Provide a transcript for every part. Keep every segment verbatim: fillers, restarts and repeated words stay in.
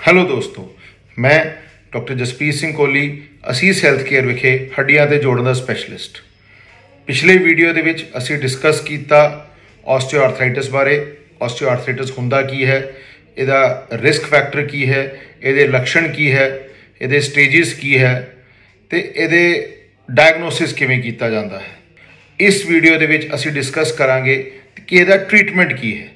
Hello ਦੋਸਤੋ, ਮੈਂ doctor Jaspreet Singh Kohli ਅਸੀਸ ਹੈਲਥ ਕੇਅਰ ਵਿਖੇ ਹੱਡੀਆਂ ਦੇ ਜੋੜਨ ਦਾ ਸਪੈਸ਼ਲਿਸਟ। ਪਿਛਲੇ ਵੀਡੀਓ ਦੇ ਵਿੱਚ ਅਸੀਂ ਡਿਸਕਸ ਕੀਤਾ ਆਸਟੀਓਆਰਥਰਾਈਟਿਸ ਬਾਰੇ। ਆਸਟੀਓਆਰਥਰਾਈਟਿਸ ਹੁੰਦਾ ਕੀ ਹੈ, ਇਹਦਾ ਰਿਸਕ ਫੈਕਟਰ ਕੀ ਹੈ, ਇਹਦੇ ਲੱਛਣ ਕੀ ਹੈ, ਇਹਦੇ ਸਟੇਜਿਸ ਕੀ ਹੈ ਤੇ ਇਹਦੇ ਡਾਇਗਨੋਸਿਸ ਕਿਵੇਂ ਕੀਤਾ ਜਾਂਦਾ ਹੈ। ਇਸ ਵੀਡੀਓ ਦੇ ਵਿੱਚ ਅਸੀਂ ਡਿਸਕਸ ਕਰਾਂਗੇ ਕਿ ਇਹਦਾ ਟ੍ਰੀਟਮੈਂਟ ਕੀ ਹੈ,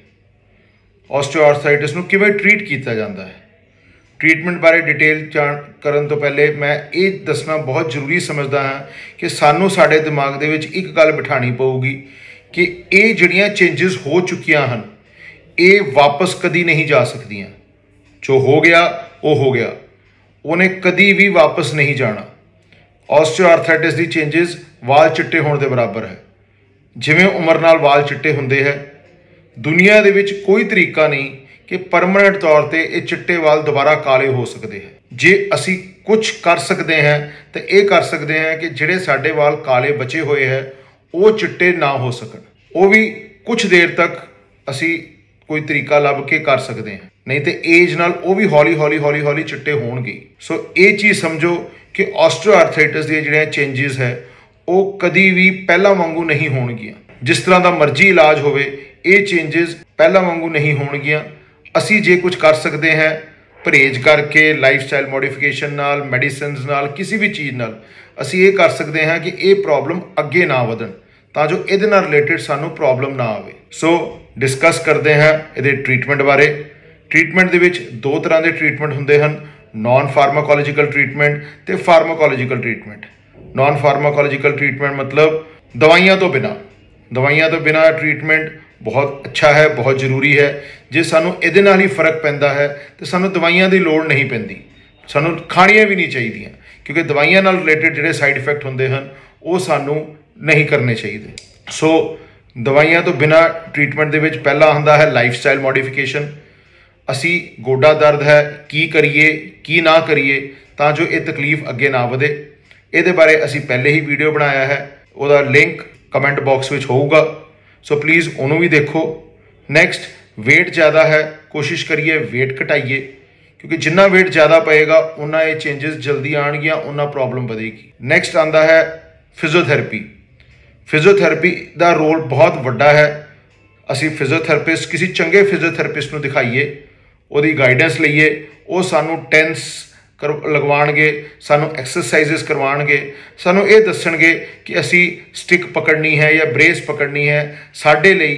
ਆਸਟੀਓਆਰਥਰਾਈਟਿਸ ਨੂੰ ਕਿਵੇਂ ਟ੍ਰੀਟ ਕੀਤਾ ਜਾਂਦਾ ਹੈ। ट्रीटमेंट बारे डिटेल जान करन तो पहले मैं ये दसना बहुत जरूरी समझदा हाँ कि सानू साडे दिमाग दे विच एक गल बिठानी पऊगी कि ये जिहड़ियां चेंजिस हो चुकियां हन ये वापस कदी नहीं जा सकदियां। जो हो गया वो हो गया, उन्हें कदी भी वापस नहीं जाना। ऑस्टियोआर्थराइटिस दी चेंजिस वाल चिट्टे होने के बराबर है। जिवें उम्र नाल वाल चिट्टे हुंदे है, दुनिया दे विच कोई तरीका नहीं कि परमानेंट तौर पर ये चिट्टे वाल दोबारा काले हो सकते हैं। जे असी कुछ कर सकते हैं तो ये कर सकते हैं कि जिहड़े साडे वाल काले बचे हुए हैं वो चिट्टे ना हो सकन, वो भी कुछ देर तक असी कोई तरीका लभ के कर सकते हैं, नहीं तो एज नाल वो भी हौली हौली हौली हौली चिट्टे होणगे। सो ये चीज़ समझो कि ऑस्टियोआर्थराइटिस दी जिहड़ियां चेंजिस है वो कदी भी पहला वांगू नहीं होणगियां। जिस तरह का मर्जी इलाज होवे ये चेंजिस पहला वांगू नहीं होणगियां। असी जे कुछ कर सकते हैं परहेज करके, लाइफ स्टाइल मॉडिफिकेशन नाल, मेडिसिन नाल, किसी भी चीज़ नाल असी ये कर सकते हैं कि ये प्रॉब्लम अगे ना वधन, तां जो इहदे नाल रिलेटेड सानू प्रॉब्लम ना आवे। सो डिस्कस करते हैं इहदे ट्रीटमेंट बारे। ट्रीटमेंट दे विच दो तरह के ट्रीटमेंट हुंदे हन, नॉन फार्माकोलॉजिकल ट्रीटमेंट ते pharmacological treatment. Non pharmacological treatment मतलब दवाइयां तो बिना दवाइयां तो बिना ट्रीटमेंट बहुत अच्छा है, बहुत जरूरी है। जे सानू इहदे नाल ही फर्क पैंदा है तो सानू दवाइयां की लोड़ नहीं पैंदी, सानू खाणियां भी नहीं चाहिए, क्योंकि दवाइयां नाल रिलेटेड जिहड़े साइड इफेक्ट हुंदे हन वो सानू नहीं करने चाहिए। सो दवाइयां तो बिना ट्रीटमेंट दे विच पहला हुंदा है लाइफ स्टाइल मॉडिफिकेशन। असी गोडा दर्द है की करिए की ना करिए तां जो ये तकलीफ अगे ना वधे, इहदे बारे असी पहले ही वीडियो बनाया है, उहदा लिंक कमेंट बॉक्स में होऊगा। सो प्लीज़ उन्होंने भी देखो। नैक्सट, वेट ज़्यादा है, कोशिश करिए वेट घटाइए, क्योंकि जिन्ना वेट ज़्यादा पएगा उन्ना ये चेंजेस जल्दी आएगियाँ, उन्ना प्रॉब्लम बढ़ेगी। नैक्सट आता है फिजियोथैरेपी। फिजियोथैरेपी का रोल बहुत वड्डा है। असी फिजियोथैरेपिस्ट किसी चंगे फिजियोथैरेपिस्ट को दिखाइए, उसकी गाइडेंस लईए, वो सानू टेंस कर लगवाणगे, सानू एक्सरसाइजेस करवाणगे, सानू ये दसणगे कि असी स्टिक पकड़नी है या ब्रेस पकड़नी है, साडे लई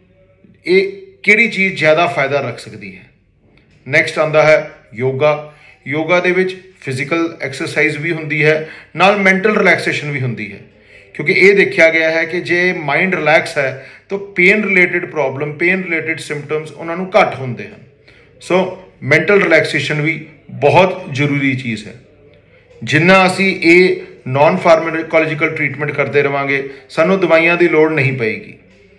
ये किहड़ी चीज़ ज़्यादा फायदा रख सकती है। नैक्सट आंदा है योगा। योगा दे विच फिजिकल एक्सरसाइज भी हुंदी है, नाल मैंटल रिलैक्सेशन भी हुंदी है, क्योंकि ये देखा गया है कि जे माइंड रिलैक्स है तो pain related problem, pain related symptoms उन्होंने घट होंदे हैं। सो मैंटल रिलैक्सेशन भी बहुत जरूरी चीज़ है। जिन्ना असी ये नॉन फार्माकोलॉजिकल ट्रीटमेंट करते रहांगे सानू दवाइयां की लोड़ नहीं पेगी।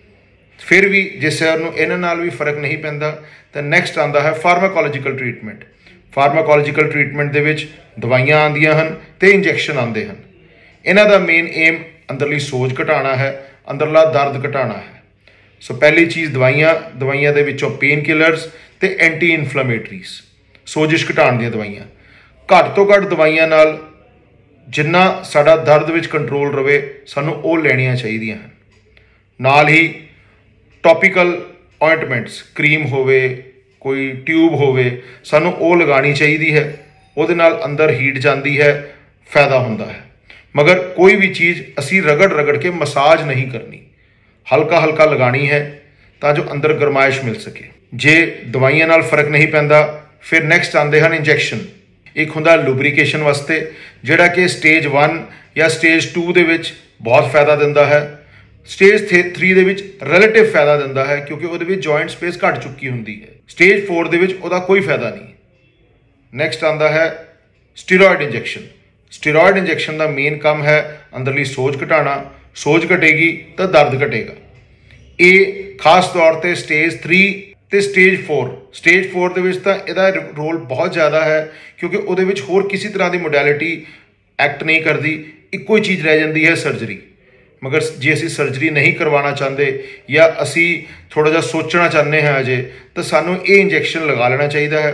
फिर भी जे सानू इन्हां नाल भी फर्क नहीं पैंदा तो नैक्सट आंदा है फार्माकोलॉजिकल ट्रीटमेंट। फार्माकोलॉजिकल ट्रीटमेंट दे विच दवाइयां आंदियां हन ते इंजैक्शन आंदे हन। इन्हां दा मेन एम अंदरली सोज घटाना है, अंदरला दर्द घटाना है। सो पहली चीज़ दवाइयां दवाइयां दे विचों पेन किलर्स ते एंटी इन्फ्लेमेटरीज, सोजिश घटाण दी दवाइयां। घट तो घट दवाइयां नाल जिन्ना साडा दर्द विच कंट्रोल रवे सानू वो लैणियां चाहीदियां हन। नाल ही टॉपिकल ऑइंटमेंट्स, क्रीम होवे, कोई ट्यूब होवे, सानू वो लगानी चाहिए है। उहदे नाल अंदर हीट जाती है, फायदा होंदा है। मगर कोई भी चीज़ असी रगड़ रगड़ के मसाज नहीं करनी, हल्का हल्का लगानी है तां जो अंदर गरमाइश मिल सके। जे दवाइयां नाल फर्क नहीं पैंदा फिर नैक्सट आते हैं इंजैक्शन। एक हुंदा लुब्रीकेशन वास्ते, जिहड़ा कि स्टेज वन या स्टेज टू दे विच बहुत फायदा दिंदा है, स्टेज थ्री दे विच रिलेटिव फायदा दिंदा है, क्योंकि उहदे विच जॉइंट स्पेस घट चुकी हुंदी है। स्टेज फोर दे विच उहदा कोई फायदा नहीं। नैक्सट आंदा है स्टीरॉयड इंजैक्शन। स्टीरॉयड इंजैक्शन का मेन काम है अंदरली सोज घटाना। सोज घटेगी तो दर्द घटेगा। ये खास तौर पर स्टेज थ्री तो स्टेज फोर स्टेज फोर दे विच तां इहदा रोल बहुत ज़्यादा है, क्योंकि उहदे विच होर किसी तरह की मोडैलिटी एक्ट नहीं करती, इक्को ही चीज़ रह जाती है सर्जरी। मगर जे असी सर्जरी नहीं करवाना चाहते या असी थोड़ा जिहा सोचना चाहते हैं अजे, तो सानू ये इंजैक्शन लगा लेना चाहिए है।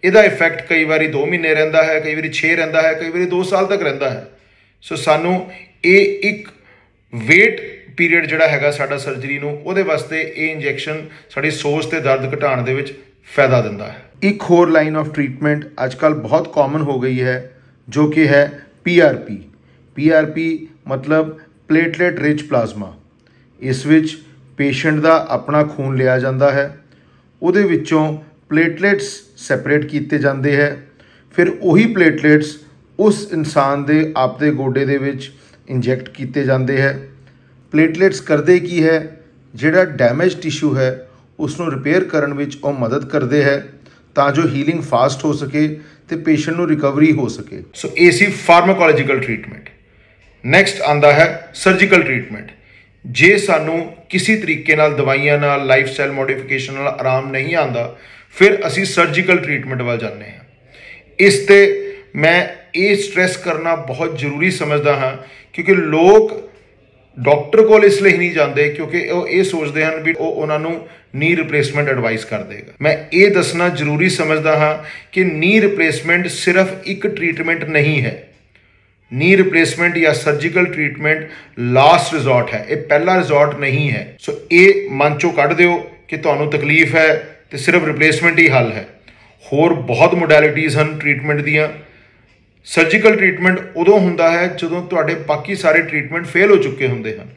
ਇਹਦਾ ਇਫੈਕਟ ਕਈ ਵਾਰੀ दो ਮਹੀਨੇ ਰਹਿੰਦਾ ਹੈ, ਕਈ ਵਾਰੀ छे ਰਹਿੰਦਾ ਹੈ, ਕਈ ਵਾਰੀ दो ਸਾਲ ਤੱਕ ਰਹਿੰਦਾ ਹੈ। ਸੋ ਸਾਨੂੰ ਇਹ ਇੱਕ ਵੇਟ ਪੀਰੀਅਡ ਜਿਹੜਾ ਹੈਗਾ ਸਾਡਾ ਸਰਜਰੀ ਨੂੰ, ਉਹਦੇ ਵਾਸਤੇ ਇਹ ਇੰਜੈਕਸ਼ਨ ਸਾਡੀ ਸੋਜ ਤੇ ਦਰਦ ਘਟਾਉਣ ਦੇ ਵਿੱਚ ਫਾਇਦਾ ਦਿੰਦਾ ਹੈ। ਇੱਕ ਹੋਰ ਲਾਈਨ ਆਫ ਟ੍ਰੀਟਮੈਂਟ ਅੱਜ ਕੱਲ੍ਹ ਬਹੁਤ ਕਾਮਨ ਹੋ ਗਈ ਹੈ, ਜੋ ਕਿ ਹੈ P R P. P R P ਮਤਲਬ ਪਲੇਟਲੇਟ ਰਿਚ ਪਲਾਜ਼ਮਾ। ਇਸ ਵਿੱਚ ਪੇਸ਼ੈਂਟ ਦਾ ਆਪਣਾ ਖੂਨ ਲਿਆ ਜਾਂਦਾ ਹੈ, ਉਹਦੇ ਵਿੱਚੋਂ ਪਲੇਟਲੇਟਸ ਸੈਪਰੇਟ ਕੀਤੇ ਜਾਂਦੇ ਹੈ, ਫਿਰ ਉਹੀ ਪਲੇਟਲੇਟਸ ਉਸ ਇਨਸਾਨ ਦੇ ਆਪਦੇ ਗੋਡੇ ਦੇ ਵਿੱਚ ਇੰਜੈਕਟ ਕੀਤੇ ਜਾਂਦੇ ਹੈ। ਪਲੇਟਲੇਟਸ ਕਰਦੇ ਕੀ ਹੈ, ਜਿਹੜਾ ਡੈਮੇਜ ਟਿਸ਼ੂ ਹੈ ਉਸ ਨੂੰ ਰਿਪੇਅਰ ਕਰਨ ਵਿੱਚ ਉਹ ਮਦਦ ਕਰਦੇ ਹੈ, ਤਾਂ ਜੋ ਹੀਲਿੰਗ ਫਾਸਟ ਹੋ ਸਕੇ ਤੇ ਪੇਸ਼ੈਂਟ ਨੂੰ ਰਿਕਵਰੀ ਹੋ ਸਕੇ। ਸੋ ਇਹ ਸੀ ਫਾਰਮਾਕੋਲੋਜੀਕਲ ਟ੍ਰੀਟਮੈਂਟ। ਨੈਕਸਟ ਆਉਂਦਾ ਹੈ ਸਰਜੀਕਲ ਟ੍ਰੀਟਮੈਂਟ। ਜੇ ਸਾਨੂੰ ਕਿਸੇ ਤਰੀਕੇ ਨਾਲ ਦਵਾਈਆਂ ਨਾਲ, ਲਾਈਫ ਸਟਾਈਲ ਮੋਡੀਫਿਕੇਸ਼ਨ ਨਾਲ ਆਰਾਮ ਨਹੀਂ ਆਉਂਦਾ, ਫਿਰ ਅਸੀਂ ਸਰਜੀਕਲ ਟ੍ਰੀਟਮੈਂਟ ਵੱਲ ਜਾਂਦੇ ਹਾਂ। ਇਸ 'ਤੇ ਮੈਂ ਇਹ ਸਟ੍ਰੈਸ ਕਰਨਾ ਬਹੁਤ ਜ਼ਰੂਰੀ ਸਮਝਦਾ ਹਾਂ, ਕਿਉਂਕਿ ਲੋਕ ਡਾਕਟਰ ਕੋਲ ਇਸ ਲਈ ਨਹੀਂ ਜਾਂਦੇ ਕਿਉਂਕਿ ਉਹ ਇਹ ਸੋਚਦੇ ਹਨ ਵੀ ਉਹ ਉਹਨਾਂ ਨੂੰ ਨੀ ਰਿਪਲੇਸਮੈਂਟ ਐਡਵਾਈਸ ਕਰ ਦੇਗਾ। ਮੈਂ ਇਹ ਦੱਸਣਾ ਜ਼ਰੂਰੀ ਸਮਝਦਾ ਹਾਂ ਕਿ ਨੀ ਰਿਪਲੇਸਮੈਂਟ ਸਿਰਫ ਇੱਕ ਟ੍ਰੀਟਮੈਂਟ ਨਹੀਂ ਹੈ। ਨੀ ਰਿਪਲੇਸਮੈਂਟ ਜਾਂ ਸਰਜੀਕਲ ਟ੍ਰੀਟਮੈਂਟ ਲਾਸਟ ਰਿਜ਼ੋਰਟ ਹੈ, ਇਹ ਪਹਿਲਾ ਰਿਜ਼ੋਰਟ ਨਹੀਂ ਹੈ। ਸੋ ਇਹ ਮਨ ਚੋਂ ਕੱਢ ਦਿਓ ਕਿ ਤੁਹਾਨੂੰ ਤਕਲੀਫ ਹੈ ਤੇ ਸਿਰਫ ਰਿਪਲੇਸਮੈਂਟ ਹੀ ਹੱਲ ਹੈ। ਹੋਰ ਬਹੁਤ ਮੋਡੈਲਿਟੀਜ਼ ਹਨ ਟ੍ਰੀਟਮੈਂਟ ਦੀਆਂ। ਸਰਜੀਕਲ ਟ੍ਰੀਟਮੈਂਟ ਉਦੋਂ ਹੁੰਦਾ ਹੈ ਜਦੋਂ ਤੁਹਾਡੇ ਬਾਕੀ ਸਾਰੇ ਟ੍ਰੀਟਮੈਂਟ ਫੇਲ ਹੋ ਚੁੱਕੇ ਹੁੰਦੇ ਹਨ।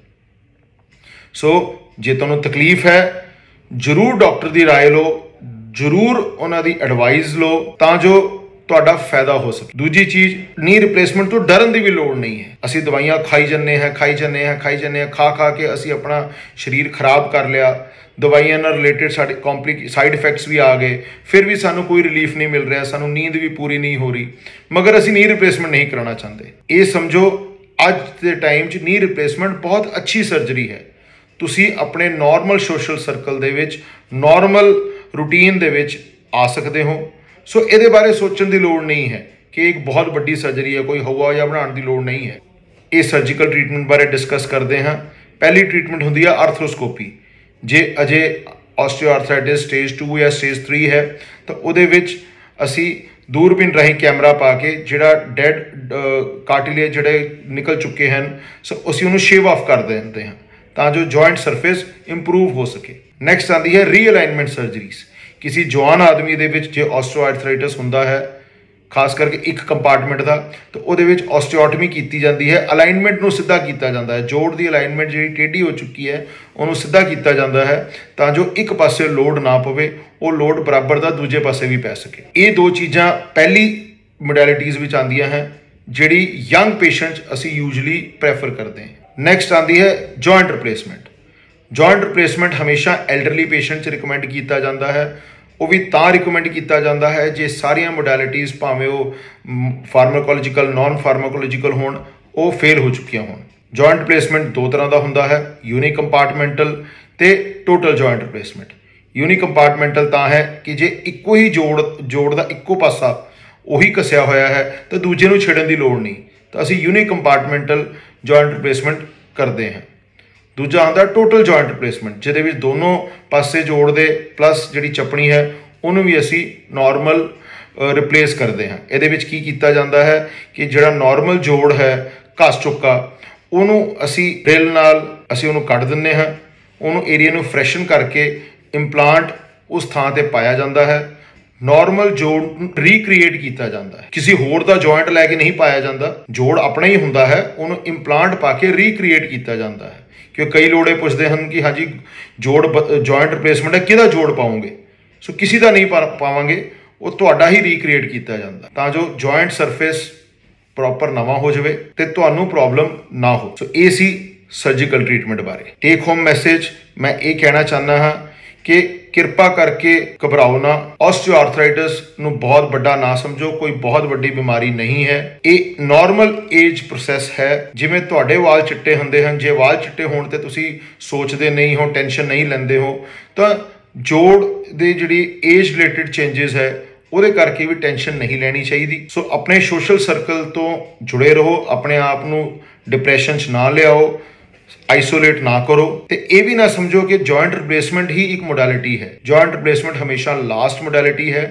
ਸੋ ਜੇ ਤੁਹਾਨੂੰ ਤਕਲੀਫ ਹੈ, ਜ਼ਰੂਰ ਡਾਕਟਰ ਦੀ ਰਾਏ ਲਓ, ਜ਼ਰੂਰ ਉਹਨਾਂ ਦੀ ਐਡਵਾਈਸ ਲਓ, ਤਾਂ ਜੋ ਤੁਹਾਡਾ ਫਾਇਦਾ ਹੋ ਸਕੇ। ਦੂਜੀ ਚੀਜ਼, ਨੀ ਰਿਪਲੇਸਮੈਂਟ ਤੋਂ ਡਰਨ ਦੀ ਵੀ ਲੋੜ ਨਹੀਂ ਹੈ। ਅਸੀਂ ਦਵਾਈਆਂ ਖਾਈ ਜਾਂਦੇ ਹਾਂ ਖਾਈ ਜਾਂਦੇ ਹਾਂ ਖਾਈ ਜਾਂਦੇ ਹਾਂ ਖਾ ਖਾ ਕੇ ਅਸੀਂ ਆਪਣਾ ਸਰੀਰ ਖਰਾਬ ਕਰ ਲਿਆ। ਦਵਾਈਆਂ ਨਾਲ ਰਿਲੇਟਡ ਸਾਡੇ ਕੰਪਲਿਕ ਸਾਈਡ ਇਫੈਕਟਸ ਵੀ ਆ ਗਏ, ਫਿਰ ਵੀ ਸਾਨੂੰ ਕੋਈ ਰਿਲੀਫ ਨਹੀਂ ਮਿਲ ਰਿਹਾ, ਸਾਨੂੰ ਨੀਂਦ ਵੀ ਪੂਰੀ ਨਹੀਂ ਹੋ ਰਹੀ, ਮਗਰ ਅਸੀਂ ਨੀ ਰਿਪਲੇਸਮੈਂਟ ਨਹੀਂ ਕਰਾਉਣਾ ਚਾਹੁੰਦੇ। ਇਹ ਸਮਝੋ ਅੱਜ ਦੇ ਟਾਈਮ 'ਚ ਨੀ ਰਿਪਲੇਸਮੈਂਟ ਬਹੁਤ ਅੱਛੀ ਸਰਜਰੀ ਹੈ। ਤੁਸੀਂ ਆਪਣੇ ਨਾਰਮਲ ਸੋਸ਼ਲ ਸਰਕਲ ਦੇ ਵਿੱਚ, ਨਾਰਮਲ ਰੂਟੀਨ ਦੇ ਵਿੱਚ ਆ ਸਕਦੇ ਹੋ। ਸੋ ਇਹਦੇ ਬਾਰੇ ਸੋਚਣ ਦੀ ਲੋੜ ਨਹੀਂ ਹੈ ਕਿ ਇੱਕ ਬਹੁਤ ਵੱਡੀ ਸਰਜਰੀ ਹੈ, ਕੋਈ ਹਵਾ ਜਾਂ ਬਣਾਉਣ ਦੀ ਲੋੜ ਨਹੀਂ ਹੈ। ਇਹ ਸਰਜੀਕਲ ਟ੍ਰੀਟਮੈਂਟ ਬਾਰੇ ਡਿਸਕਸ ਕਰਦੇ ਹਾਂ। ਪਹਿਲੀ ਟ੍ਰੀਟਮੈਂਟ ਹੁੰਦੀ ਹੈ ਆਰਥਰੋਸਕੋਪੀ। ਜੇ ਅਜੇ ਆਸਟੀਓਆਰਥਰਾਈਟਿਸ ਸਟੇਜ ਟੂ ਜਾਂ ਸਟੇਜ ਥ੍ਰੀ ਹੈ ਤਾਂ ਉਹਦੇ ਵਿੱਚ ਅਸੀਂ ਦੂਰਬੀਨ ਰਾਹੀਂ ਕੈਮਰਾ ਪਾ ਕੇ ਜਿਹੜਾ ਡੈਡ ਕਾਰਟਿਲੇਜ ਜਿਹੜੇ ਨਿਕਲ ਚੁੱਕੇ ਹਨ, ਸੋ ਅਸੀਂ ਉਹਨੂੰ ਸ਼ੇਵ ਆਫ ਕਰ ਦਿੰਦੇ ਹਾਂ ਤਾਂ ਜੋ ਜੁਆਇੰਟ ਸਰਫੇਸ ਇੰਪਰੂਵ ਹੋ ਸਕੇ। ਨੈਕਸਟ ਆਉਂਦੀ ਹੈ ਰੀਅਲਾਈਨਮੈਂਟ ਸਰਜਰੀਜ਼। ਕਿਸੇ ਜਵਾਨ ਆਦਮੀ ਦੇ ਵਿੱਚ ਜੇ ਆਸਟੀਓਆਰਥਰਾਈਟਿਸ ਹੁੰਦਾ ਹੈ, ਖਾਸ ਕਰਕੇ ਇੱਕ ਕੰਪਾਰਟਮੈਂਟ ਦਾ, ਤਾਂ ਉਹਦੇ ਵਿੱਚ ਆਸਟੀਓਟਮੀ ਕੀਤੀ ਜਾਂਦੀ ਹੈ। ਅਲਾਈਨਮੈਂਟ ਨੂੰ ਸਿੱਧਾ ਕੀਤਾ ਜਾਂਦਾ ਹੈ, ਜੋੜ ਦੀ ਅਲਾਈਨਮੈਂਟ ਜਿਹੜੀ ਟੇਢੀ ਹੋ ਚੁੱਕੀ ਹੈ ਉਹਨੂੰ ਸਿੱਧਾ ਕੀਤਾ ਜਾਂਦਾ ਹੈ ਤਾਂ ਜੋ ਇੱਕ ਪਾਸੇ ਲੋਡ ਨਾ ਪਵੇ, ਉਹ ਲੋਡ ਬਰਾਬਰ ਦਾ ਦੂਜੇ ਪਾਸੇ ਵੀ ਪੈ ਸਕੇ। ਇਹ ਦੋ ਚੀਜ਼ਾਂ ਪਹਿਲੀ ਮੋਡੈਲਿਟੀਜ਼ ਵਿੱਚ ਆਉਂਦੀਆਂ ਹੈ, ਜਿਹੜੀ ਯੰਗ ਪੇਸ਼ੈਂਟਸ ਅਸੀਂ ਯੂਜਲੀ ਪ੍ਰੈਫਰ ਕਰਦੇ ਹਾਂ। ਨੈਕਸਟ ਆਉਂਦੀ ਹੈ ਜੁਆਇੰਟ ਰਿਪਲੇਸਮੈਂਟ। ਜੁਆਇੰਟ ਰਿਪਲੇਸਮੈਂਟ ਹਮੇਸ਼ਾ ਐਲਡਰਲੀ ਪੇਸ਼ੈਂਟ 'ਚ ਰਿਕਮੈਂਡ ਕੀਤਾ ਜਾਂਦਾ ਹੈ। ਉਹ ਵੀ ਤਾਂ ਰਿਕਮੈਂਡ ਕੀਤਾ ਜਾਂਦਾ ਹੈ ਜੇ ਸਾਰੀਆਂ ਮੋਡੈਲਿਟੀਜ਼, ਭਾਵੇਂ ਉਹ ਫਾਰਮਾਕੋਲੋਜੀਕਲ, ਨਾਨ ਫਾਰਮਾਕੋਲੋਜੀਕਲ ਹੋਣ, ਉਹ ਫੇਲ ਹੋ ਚੁੱਕੀਆਂ ਹੋਣ। ਜੁਆਇੰਟ ਰਿਪਲੇਸਮੈਂਟ ਦੋ ਤਰ੍ਹਾਂ ਦਾ ਹੁੰਦਾ ਹੈ, ਯੂਨੀ ਕੰਪਾਰਟਮੈਂਟਲ ਤੇ total joint replacement. Unicompartmental ਤਾਂ ਹੈ ਕਿ ਜੇ ਇੱਕੋ ਹੀ ਜੋੜ ਜੋੜ ਦਾ ਇੱਕੋ ਪਾਸਾ ਉਹੀ ਘਸਿਆ ਹੋਇਆ ਹੈ ਤਾਂ ਦੂਜੇ ਨੂੰ ਛੇੜਨ ਦੀ ਲੋੜ ਨਹੀਂ, ਤਾਂ ਅਸੀਂ ਯੂਨੀ ਕੰਪਾਰਟਮੈਂਟਲ ਜੁਆਇੰਟ ਰਿਪਲੇਸਮੈਂਟ ਕਰਦੇ ਹਾਂ। ਦੂਜਾ ਆਉਂਦਾ ਟੋਟਲ ਜੁਆਇੰਟ ਰਿਪਲੇਸਮੈਂਟ, ਜਿਹਦੇ ਵਿੱਚ ਦੋਨੋਂ ਪਾਸੇ ਜੋੜ ਦੇ ਪਲੱਸ ਜਿਹੜੀ ਚੱਪਣੀ ਹੈ ਉਹਨੂੰ ਵੀ ਅਸੀਂ ਨਾਰਮਲ ਰਿਪਲੇਸ ਕਰਦੇ ਹਾਂ। ਇਹਦੇ ਵਿੱਚ ਕੀ ਕੀਤਾ ਜਾਂਦਾ ਹੈ ਕਿ ਜਿਹੜਾ ਨਾਰਮਲ ਜੋੜ ਹੈ ਘਸ ਚੁੱਕਾ, ਉਹਨੂੰ ਅਸੀਂ ਡਰਿਲ ਨਾਲ ਅਸੀਂ ਉਹਨੂੰ ਕੱਢ ਦਿੰਦੇ ਹਾਂ, ਉਹਨੂੰ ਏਰੀਆ ਨੂੰ ਫਰੈਸ਼ਨ ਕਰਕੇ ਇੰਪਲਾਂਟ ਉਸ ਥਾਂ 'ਤੇ ਪਾਇਆ ਜਾਂਦਾ ਹੈ। ਨਾਰਮਲ ਜੋੜ ਨੂੰ ਰੀਕ੍ਰੀਏਟ ਕੀਤਾ ਜਾਂਦਾ ਹੈ, ਕਿਸੇ ਹੋਰ ਦਾ ਜੁਆਇੰਟ ਲੈ ਕੇ ਨਹੀਂ ਪਾਇਆ ਜਾਂਦਾ, ਜੋੜ ਆਪਣਾ ਹੀ ਹੁੰਦਾ ਹੈ, ਉਹਨੂੰ ਇੰਪਲਾਂਟ ਪਾ ਕੇ ਰੀਕ੍ਰੀਏਟ ਕੀਤਾ ਜਾਂਦਾ ਹੈ। ਕਿਉਂ ਕਈ ਲੋੜੇ ਪੁੱਛਦੇ ਹਨ ਕਿ ਹਾਂਜੀ ਜੋੜ ਜੁਆਇੰਟ ਰਿਪਲੇਸਮੈਂਟ ਹੈ, ਕਿਹਦਾ ਜੋੜ ਪਾਉਂਗੇ? ਸੋ ਕਿਸੇ ਦਾ ਨਹੀਂ ਪਾ ਪਾਵਾਂਗੇ, ਉਹ ਤੁਹਾਡਾ ਹੀ ਰੀਕ੍ਰੀਏਟ ਕੀਤਾ ਜਾਂਦਾ ਤਾਂ ਜੋ ਜੁਆਇੰਟ ਸਰਫੇਸ ਪ੍ਰੋਪਰ ਨਵਾਂ ਹੋ ਜਾਵੇ ਤੇ ਤੁਹਾਨੂੰ ਪ੍ਰੋਬਲਮ ਨਾ ਹੋ। ਸੋ ਇਹ ਸੀ ਸਰਜੀਕਲ ਟ੍ਰੀਟਮੈਂਟ ਬਾਰੇ। ਟੇਕ ਹੋਮ ਮੈਸੇਜ ਮੈਂ ਇਹ ਕਹਿਣਾ ਚਾਹੁੰਦਾ ਹਾਂ ਕਿ ਕਿਰਪਾ ਕਰਕੇ ਘਬਰਾਓ ਨਾ। ਆਸਟੀਓਆਰਥਰਾਈਟਿਸ ਨੂੰ ਬਹੁਤ ਵੱਡਾ ਨਾ ਸਮਝੋ, ਕੋਈ ਬਹੁਤ ਵੱਡੀ ਬਿਮਾਰੀ ਨਹੀਂ ਹੈ। ਇਹ ਨਾਰਮਲ ਏਜ ਪ੍ਰੋਸੈਸ ਹੈ। ਜਿਵੇਂ ਤੁਹਾਡੇ ਵਾਲ ਚਿੱਟੇ ਹੁੰਦੇ ਹਨ, ਜੇ ਵਾਲ ਚਿੱਟੇ ਹੋਣ ਤੇ ਤੁਸੀਂ ਸੋਚਦੇ ਨਹੀਂ ਹੋ, ਟੈਨਸ਼ਨ ਨਹੀਂ ਲੈਂਦੇ ਹੋ, ਤਾਂ ਜੋੜ ਦੇ ਜਿਹੜੀ ਏਜ ਰਿਲੇਟਡ ਚੇਂਜਸ ਹੈ ਉਹਦੇ ਕਰਕੇ ਵੀ ਟੈਨਸ਼ਨ ਨਹੀਂ ਲੈਣੀ ਚਾਹੀਦੀ। ਸੋ ਆਪਣੇ ਸੋਸ਼ਲ ਸਰਕਲ ਤੋਂ ਜੁੜੇ ਰਹੋ, ਆਪਣੇ ਆਪ ਨੂੰ ਡਿਪਰੈਸ਼ਨ 'ਚ ਨਾ ਲਿਆਓ, ਆਈਸੋਲੇਟ ਨਾ ਕਰੋ। ਤੇ ਇਹ ਵੀ ਨਾ ਸਮਝੋ ਕਿ ਜੁਆਇੰਟ ਰਿਪਲੇਸਮੈਂਟ ਹੀ ਇੱਕ ਮੋਡੈਲਿਟੀ ਹੈ। ਜੁਆਇੰਟ ਰਿਪਲੇਸਮੈਂਟ ਹਮੇਸ਼ਾ ਲਾਸਟ ਮੋਡੈਲਿਟੀ ਹੈ।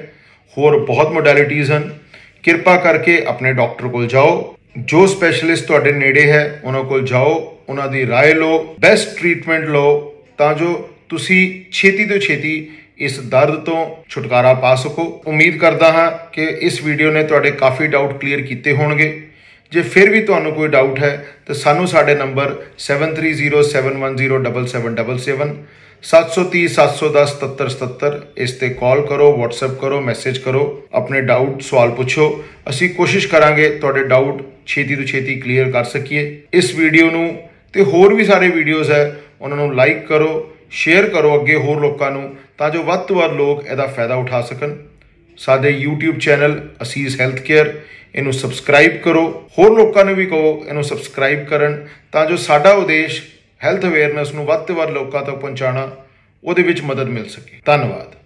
ਹੋਰ ਬਹੁਤ ਮੋਡੈਲਿਟੀਜ਼ ਹਨ। ਕਿਰਪਾ ਕਰਕੇ ਆਪਣੇ ਡਾਕਟਰ ਕੋਲ ਜਾਓ, ਜੋ ਸਪੈਸ਼ਲਿਸਟ ਤੁਹਾਡੇ ਨੇੜੇ ਹੈ ਉਹਨਾਂ ਕੋਲ ਜਾਓ, ਉਹਨਾਂ ਦੀ ਰਾਏ ਲਓ, ਬੈਸਟ ਟ੍ਰੀਟਮੈਂਟ ਲਓ ਤਾਂ ਜੋ ਤੁਸੀਂ ਛੇਤੀ ਤੋਂ ਛੇਤੀ ਇਸ ਦਰਦ ਤੋਂ ਛੁਟਕਾਰਾ ਪਾ ਸਕੋ। ਉਮੀਦ ਕਰਦਾ ਹਾਂ ਕਿ ਇਸ ਵੀਡੀਓ ਨੇ ਤੁਹਾਡੇ ਕਾਫੀ ਡਾਊਟ ਕਲੀਅਰ ਕੀਤੇ ਹੋਣਗੇ। ਜੇ ਫਿਰ ਵੀ ਤੁਹਾਨੂੰ ਕੋਈ ਡਾਊਟ ਹੈ ਤਾਂ ਸਾਨੂੰ ਸਾਡੇ number seven three zero seven one zero seven seven seven seven ਸੱਤ ਸੌ ਤੀਹ ਸੱਤ ਸੌ ਦਸ ਸਤੱਤਰ ਸਤੱਤਰ ਇਸ ਤੇ ਕਾਲ ਕਰੋ, WhatsApp ਕਰੋ, ਮੈਸੇਜ ਕਰੋ, ਆਪਣੇ ਡਾਊਟ ਸਵਾਲ ਪੁੱਛੋ। ਅਸੀਂ ਕੋਸ਼ਿਸ਼ ਕਰਾਂਗੇ ਤੁਹਾਡੇ ਡਾਊਟ ਛੇਤੀ ਤੋਂ ਛੇਤੀ ਕਲੀਅਰ ਕਰ ਸਕੀਏ। ਇਸ ਵੀਡੀਓ ਨੂੰ ਤੇ ਹੋਰ ਵੀ ਸਾਰੇ ਵੀਡੀਓਜ਼ ਹੈ ਉਹਨਾਂ ਨੂੰ ਲਾਈਕ ਕਰੋ, ਸ਼ੇਅਰ ਕਰੋ ਅੱਗੇ ਹੋਰ ਲੋਕਾਂ ਨੂੰ ਤਾਂ ਜੋ ਵੱਧ ਤੋਂ ਵੱਧ ਲੋਕ ਇਹਦਾ ਫਾਇਦਾ ਉਠਾ ਸਕਣ। ਸਾਡੇ YouTube channel Asees health care ਇਹਨੂੰ ਸਬਸਕ੍ਰਾਈਬ ਕਰੋ, ਹੋਰ ਲੋਕਾਂ ਨੂੰ ਵੀ ਕਹੋ ਇਹਨੂੰ ਸਬਸਕ੍ਰਾਈਬ ਕਰਨ ਤਾਂ ਜੋ ਸਾਡਾ ਉਦੇਸ਼ ਹੈਲਥ ਅਵੇਅਰਨੈਸ ਨੂੰ ਵੱਧ ਤੋਂ ਵੱਧ ਲੋਕਾਂ ਤੱਕ ਪਹੁੰਚਾਉਣਾ ਉਹਦੇ ਵਿੱਚ ਮਦਦ ਮਿਲ ਸਕੇ। ਧੰਨਵਾਦ।